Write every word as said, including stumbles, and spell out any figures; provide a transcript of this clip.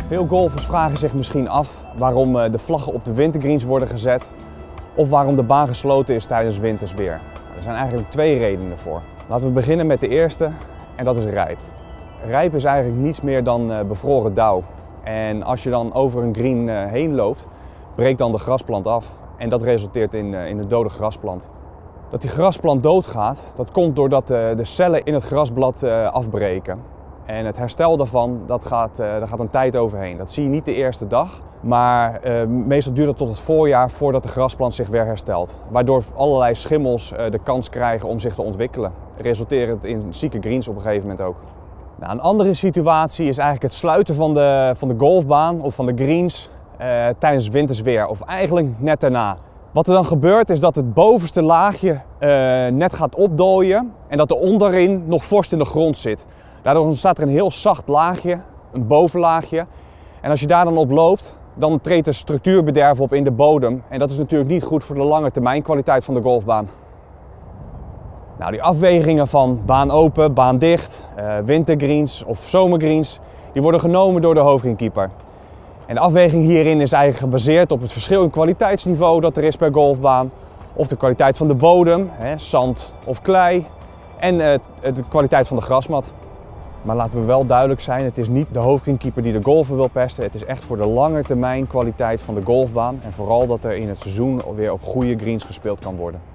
Veel golfers vragen zich misschien af waarom de vlaggen op de wintergreens worden gezet of waarom de baan gesloten is tijdens wintersweer. Er zijn eigenlijk twee redenen voor. Laten we beginnen met de eerste en dat is rijp. Rijp is eigenlijk niets meer dan bevroren dauw. En als je dan over een green heen loopt, breekt dan de grasplant af en dat resulteert in, in een dode grasplant. Dat die grasplant doodgaat, dat komt doordat de cellen in het grasblad afbreken. En het herstel daarvan, dat gaat, daar gaat een tijd overheen. Dat zie je niet de eerste dag, maar uh, meestal duurt het tot het voorjaar voordat de grasplant zich weer herstelt. Waardoor allerlei schimmels uh, de kans krijgen om zich te ontwikkelen. Resulterend in zieke greens op een gegeven moment ook. Nou, een andere situatie is eigenlijk het sluiten van de, van de golfbaan of van de greens uh, tijdens wintersweer. Of eigenlijk net daarna. Wat er dan gebeurt is dat het bovenste laagje uh, net gaat opdooien en dat er onderin nog vorst in de grond zit. Daardoor ontstaat er een heel zacht laagje, een bovenlaagje. En als je daar dan op loopt, dan treedt er structuurbederf op in de bodem. En dat is natuurlijk niet goed voor de lange termijn kwaliteit van de golfbaan. Nou, die afwegingen van baan open, baan dicht, uh, wintergreens of zomergreens, die worden genomen door de hoofdgreenkeeper. En de afweging hierin is eigenlijk gebaseerd op het verschil in kwaliteitsniveau dat er is per golfbaan. Of de kwaliteit van de bodem, hè, zand of klei. En uh, de kwaliteit van de grasmat. Maar laten we wel duidelijk zijn, het is niet de hoofdgreenkeeper die de golfer wil pesten. Het is echt voor de lange termijn kwaliteit van de golfbaan. En vooral dat er in het seizoen weer op goede greens gespeeld kan worden.